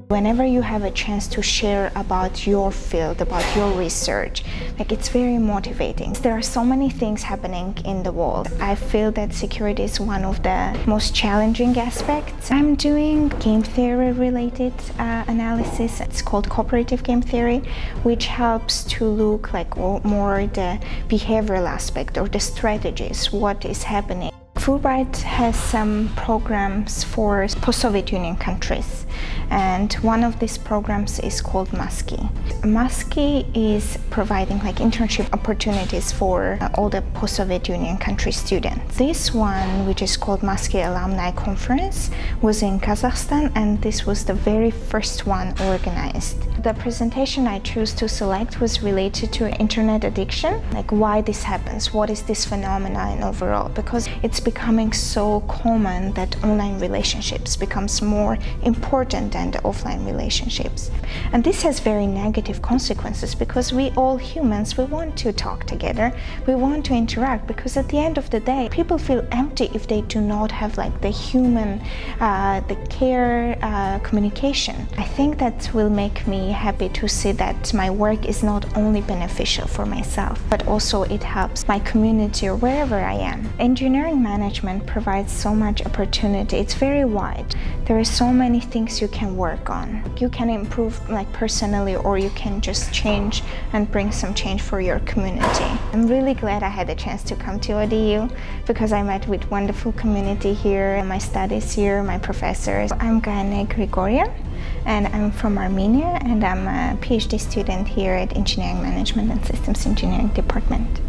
Whenever you have a chance to share about your field, about your research, it's very motivating. There are so many things happening in the world. I feel that security is one of the most challenging aspects. I'm doing game theory related analysis. It's called cooperative game theory, which helps to look more the behavioral aspect or the strategies, what is happening. Fulbright has some programs for post-Soviet Union countries, and one of these programs is called MASKI. MASKI is providing internship opportunities for all the post-Soviet Union country students. This one, which is called MASKI Alumni Conference, was in Kazakhstan, and this was the very first one organized. The presentation I chose to select was related to internet addiction, why this happens, what is this phenomenon overall, because it's becoming so common that online relationships becomes more important than the offline relationships. And this has very negative consequences, because we all humans, we want to talk together, we want to interact, because at the end of the day, people feel empty if they do not have the human, the care, communication. I think that will make me happy to see that my work is not only beneficial for myself, but also it helps my community or wherever I am. Engineering management provides so much opportunity. It's very wide. There are so many things you can work on. You can improve personally, or you can just change and bring some change for your community. I'm really glad I had a chance to come to ODU, because I met with wonderful community here, my studies here, my professors. I'm Gayane Grigoryan, and I'm from Armenia, and I'm a PhD student here at Engineering Management and Systems Engineering Department.